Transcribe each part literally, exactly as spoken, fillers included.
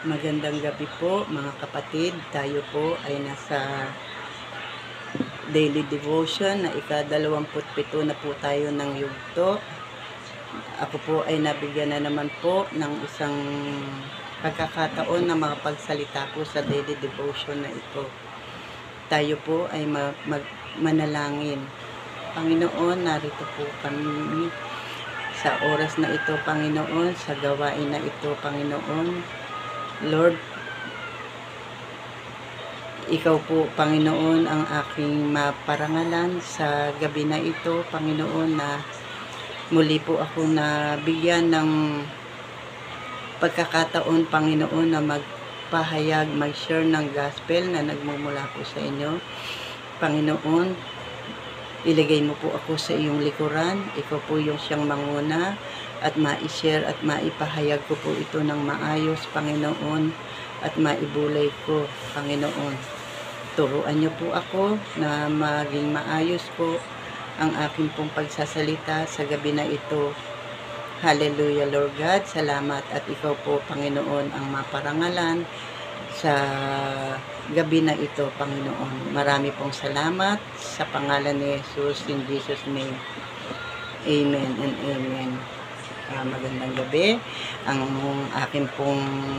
Magandang gabi po mga kapatid. Tayo po ay nasa daily devotion na ika-dalawamput pito na po tayo ng yugto. Ako po ay nabigyan na naman po ng isang pagkakataon na makapagsalita po sa daily devotion na ito. Tayo po ay mag manalangin. Panginoon, narito po kami sa oras na ito, Panginoon, sa gawain na ito, Panginoon. Lord, ikaw po, Panginoon, ang aking maparangalan sa gabi na ito, Panginoon, na muli po ako nabigyan ng pagkakataon, Panginoon, na magpahayag, mag-share ng gospel na nagmumula po sa inyo. Panginoon, ilagay mo po ako sa iyong likuran. Ikaw po yung siyang manguna at ma-share at maipahayag ko po ito ng maayos, Panginoon, at maibulay ko, Panginoon. Turuan niyo po ako na maging maayos po ang aking pong pagsasalita sa gabi na ito. Hallelujah, Lord God. Salamat at ikaw po, Panginoon, ang maparangalan sa gabi na ito, Panginoon. Marami pong salamat sa pangalan ni Jesus, in Jesus' name. Amen and amen. Uh, magandang gabi. Ang aking pong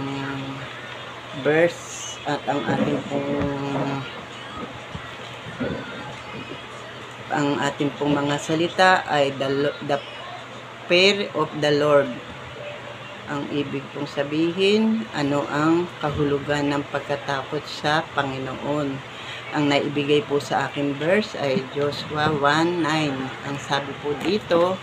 verse at ang ating pong ang ating pong mga salita ay the, the fear of the Lord. Ang ibig pong sabihin, ano ang kahulugan ng pagkatakot sa Panginoon. Ang naibigay po sa aking verse ay Joshua one nine. Ang sabi po dito,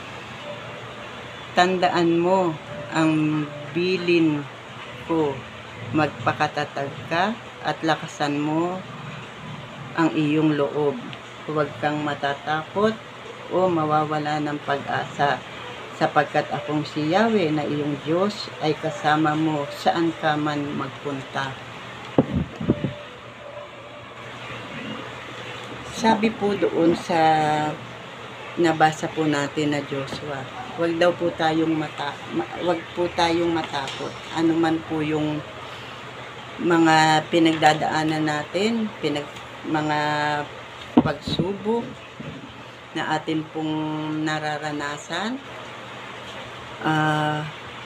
tandaan mo ang bilin ko, magpakatatag ka at lakasan mo ang iyong loob. Huwag kang matatakot o mawawala ng pag-asa, sapagkat akong si Yahweh na iyong Diyos ay kasama mo saan ka man magpunta. Sabi po doon sa nabasa po natin na Joshua, wag daw po tayong mata wag po tayong matakot. Ano man po yung mga pinagdadaanan natin, pinag mga pagsubok na atin pong nararanasan, uh,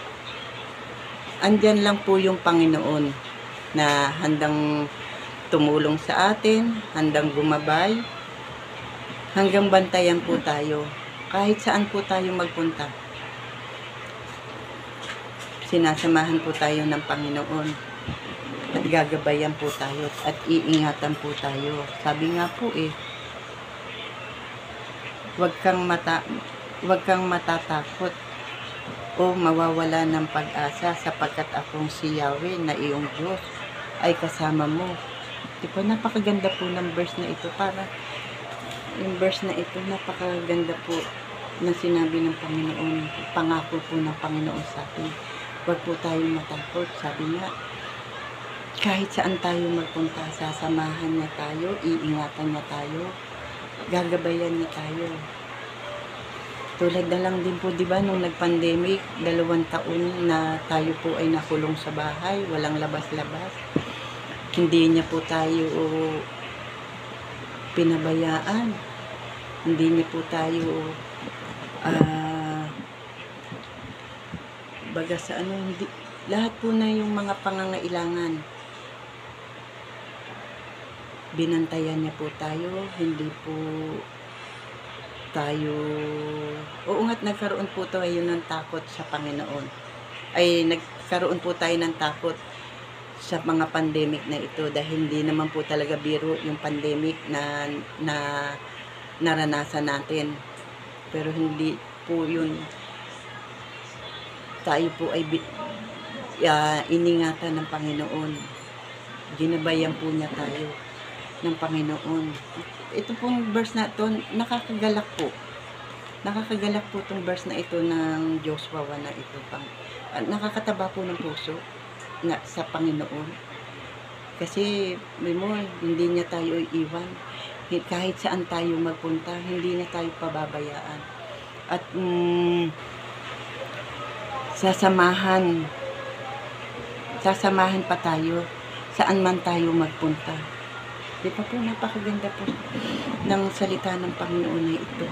andyan lang po yung Panginoon na handang tumulong sa atin, handang gumabay, hanggang bantayan po tayo kahit saan po tayo magpunta. Sinasamahan po tayo ng Panginoon at gagabayan po tayo at iingatan po tayo. Sabi nga po eh, wag kang mata wag kang matatakot o mawawala ng pag-asa, sapagkat akong si Yahweh na iyong Diyos ay kasama mo. Diba, napakaganda po ng verse na ito. Para yung verse na ito, napakaganda po na sinabi ng Panginoon, pangako po ng Panginoon sa atin. Huwag po tayong matakot. Sabi nga, kahit saan tayo magpunta, sasamahan niya tayo, iingatan niya tayo, gagabayan niya tayo. Tulad na lang din po, di ba, nung nag-pandemic, dalawang taon na tayo po ay nakulong sa bahay, walang labas-labas. Hindi niya po tayo pinabayaan. Hindi niya po tayo uh, baga sa ano, hindi, lahat po na yung mga pangangailangan, binantayan niya po tayo. Hindi po tayo, oo nga't nagkaroon po tayo ng takot sa Panginoon. Ay, nagkaroon po tayo ng takot sa mga pandemic na ito, dahil hindi naman po talaga biro yung pandemic na, na naranasan natin. Pero hindi po yun. Tayo po ay uh, iningatan ng Panginoon. Ginabayan po niya tayo ng Panginoon. Ito pong verse na ito, nakakagalak po. Nakakagalak po itong verse na ito ng Joshua one na ito. Pang, uh, nakakataba po ng puso na sa Panginoon. Kasi, may mo, hindi niya tayo iiwan. Kahit saan tayo magpunta, hindi niya tayo pababayaan. At, mm, sasamahan sasamahan pa tayo saan man tayo magpunta. Di ba po, napakaganda po ng salita ng Panginoon na ito.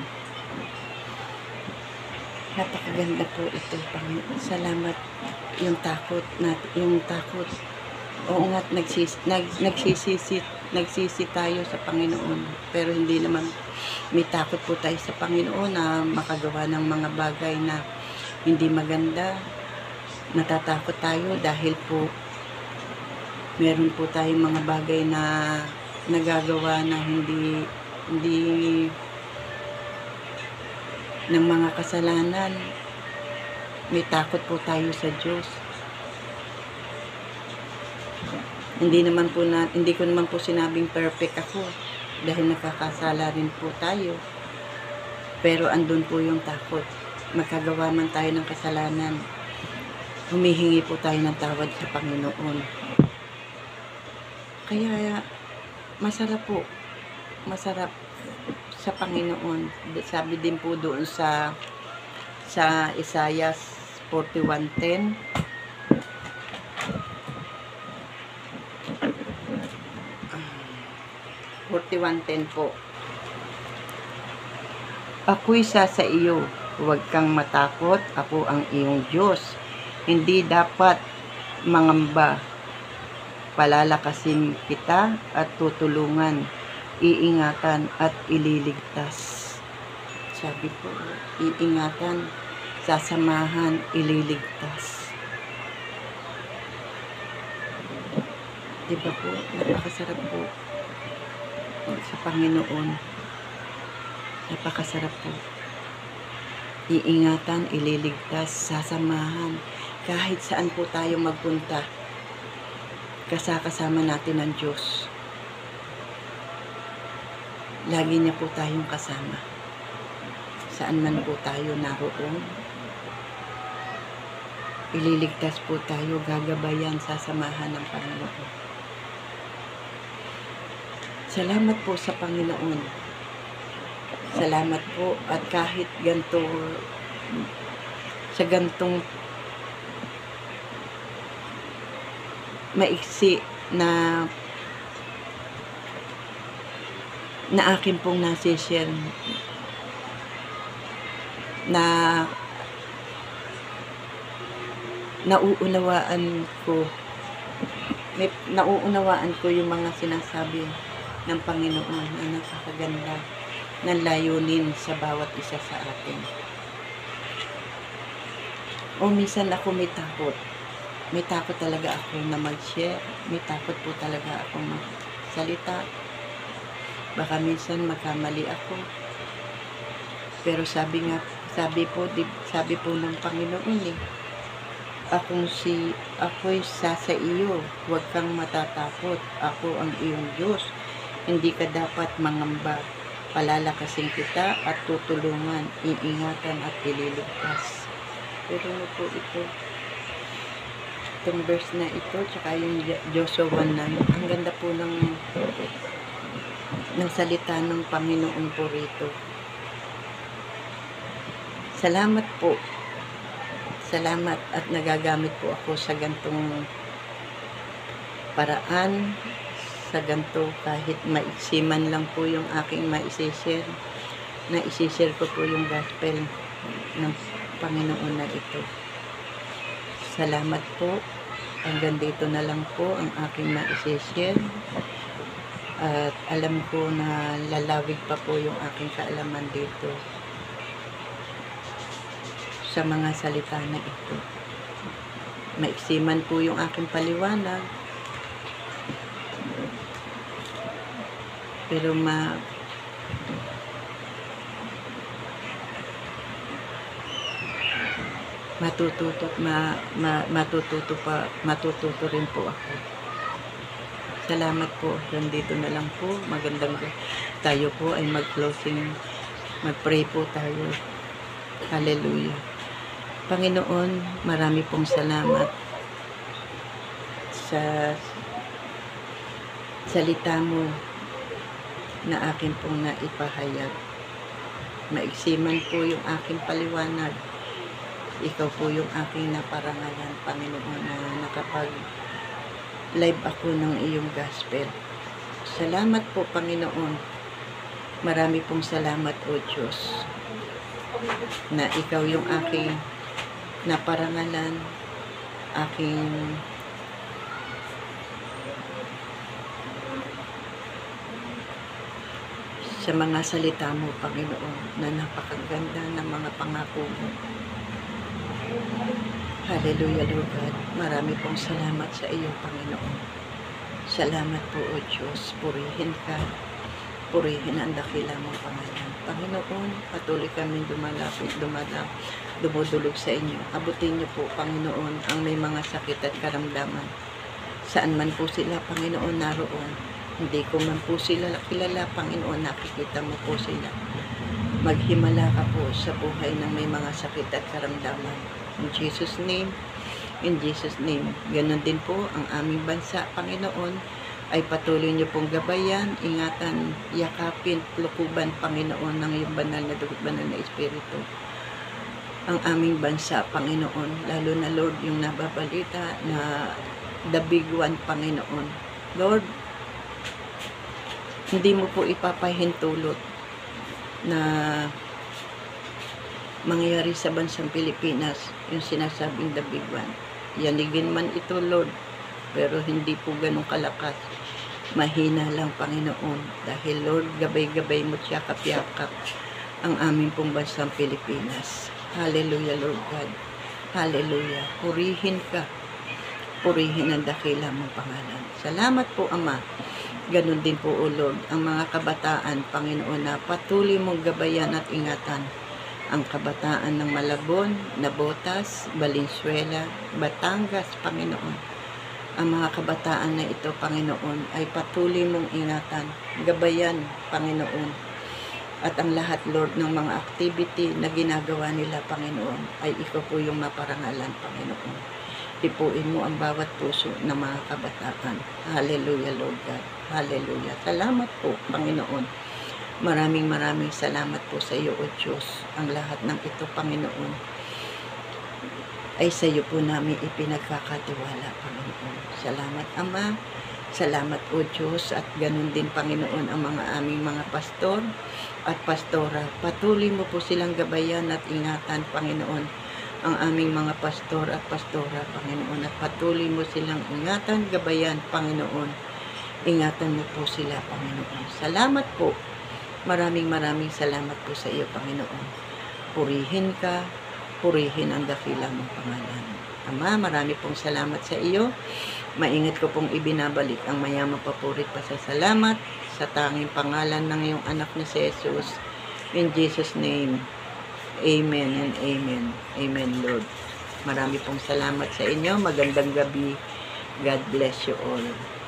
Napakaganda po ito, Panginoon. Salamat yung takot, na, yung takot. Oo nga, nagsis, nag, nagsisisi, nagsisi tayo sa Panginoon. Pero hindi naman, may takot po tayo sa Panginoon na makagawa ng mga bagay na hindi maganda. Natatakot tayo dahil po meron po tayong mga bagay na nagagawa na hindi hindi ng mga kasalanan. May takot po tayo sa Diyos. Hindi naman po na, hindi ko naman po sinabing perfect ako dahil nakakasala rin po tayo. Pero andun po yung takot. Magkagawa man tayo ng kasalanan, humihingi po tayo ng tawad sa Panginoon. Kaya masarap po, masarap sa Panginoon. Sabi din po doon sa sa Isaiah forty-one ten, forty-one ten po. Ako'y sa sa iyo, huwag kang matakot, ako ang iyong Diyos. Hindi dapat mangamba. Palalakasin kita at tutulungan, iingatan at ililigtas. Sabi po, iingatan, sasamahan, ililigtas. Diba po, napakasarap po sa Panginoon. Napakasarap po. Iingatan, ililigtas, sasamahan. Kahit saan po tayo magpunta, kasakasama natin ang Diyos. Lagi niya po tayong kasama. Saan man po tayo naroon, ililigtas po tayo, gagabayan, sasamahan ng Panginoon. Salamat po sa Panginoon. Salamat po, at kahit ganito, sa gantong maiksi na na akin pong nasishare na nauunawaan ko may, nauunawaan ko yung mga sinasabi ng Panginoon na nakakaganda ng layunin sa bawat isa sa atin. O minsan ako may takot. May takot talaga ako na mag-share. May takot po talaga ako magsalita. Baka minsan magkamali ako. Pero sabi nga, sabi po, di, sabi po ng Panginoon eh, akong si, ako'y sa sa iyo, huwag kang matatakot. Ako ang iyong Diyos. Hindi ka dapat mangamba. Palalakasin kita at tutulungan, iingatan at ililigtas. Pero ano po ito? Itong verse na ito, tsaka yung Joshua one nine, ang ganda po ng ng salita ng Panginoon po rito. Salamat po. Salamat at nagagamit po ako sa gantong paraan, sa ganto kahit maiksiman lang po yung aking maisishare, na isishare ko po yung gospel ng Panginoon na ito. Salamat po. Hanggang dito na lang po ang aking maisishare. At alam ko na lalawig pa po yung aking kaalaman dito sa mga salita na ito. Maiksiman po yung aking paliwanag. Pero ma matututo ma, ma, matututo pa matututo rin po ako. Salamat po. Nandito na lang po. Magandang tayo po ay mag-closing, mag-pray po tayo. Hallelujah. Panginoon, marami pong salamat sa salita mo na akin pong naipahayag. Maiksiman po yung aking paliwanag. Ikaw po yung aking naparangalan, Panginoon, na nakapag live ako ng iyong gospel. Salamat po, Panginoon. Marami pong salamat, O Diyos, na ikaw yung aking naparangalan, aking sa mga salita mo, Panginoon, na napakaganda ng mga pangako mo. Hallelujah, Lord God. Marami pong salamat sa iyo, Panginoon. Salamat po, O Diyos. Purihin ka. Purihin ang dakila mong pangalan. Panginoon, patuloy kami dumalapit, dumadam, dumudulog sa inyo. Abutin niyo po, Panginoon, ang may mga sakit at karamdaman. Saan man po sila, Panginoon, naroon. Hindi ko man po sila kilala, Panginoon, nakikita mo po sila. Maghimala ka po sa buhay ng may mga sakit at karamdaman. In Jesus' name, in Jesus' name. Ganon din po ang aming bansa, Panginoon, ay patuloy niyo pong gabayan, ingatan, yakapin, lukuban, Panginoon, ng iyong banal na dugo't banal na Espiritu. Ang aming bansa, Panginoon, lalo na, Lord, yung nababalita na the big one, Panginoon. Lord, hindi mo po ipapahintulot na mangyari sa bansang Pilipinas yung sinasabing the big one. Yanigin man ito, Lord, pero hindi po ganun kalakas. Mahina lang, Panginoon, dahil, Lord, gabay-gabay mo siya kapyakap ang aming pong bansang Pilipinas. Hallelujah, Lord God. Hallelujah. Purihin ka. Purihin ang dakila mong pangalan. Salamat po, Ama. Ganon din po, O Lord, ang mga kabataan, Panginoon, na patuloy mong gabayan at ingatan. Ang kabataan ng Malabon, Navotas, Valenzuela, Batangas, Panginoon. Ang mga kabataan na ito, Panginoon, ay patuloy mong ingatan, gabayan, Panginoon. At ang lahat, Lord, ng mga activity na ginagawa nila, Panginoon, ay ikaw po yung maparangalan, Panginoon. Tipuin mo ang bawat puso ng mga kabataan. Hallelujah, Lord God. Hallelujah. Salamat po, Panginoon. Maraming maraming salamat po sa iyo, O Diyos. Ang lahat ng ito, Panginoon, ay sa iyo po namin ipinagkakatiwala, Panginoon. Salamat, Ama. Salamat, O Diyos. At ganun din, Panginoon, ang mga aming mga pastor at pastora. Patuloy mo po silang gabayan at ingatan, Panginoon, ang aming mga pastor at pastora, Panginoon, at patuloy mo silang ingatan, gabayan, Panginoon. Ingatan mo po sila, Panginoon. Salamat po. Maraming maraming salamat po sa iyo, Panginoon. Purihin ka, purihin ang dakila mong pangalan. Ama, marami pong salamat sa iyo. Maingat ko pong ibinabalik ang mayamang papurit pa sa salamat sa tanging pangalan ng iyong anak na si Jesus. In Jesus' name. Amen and amen. Amen, Lord. Marami pong salamat sa inyo. Magandang gabi. God bless you all.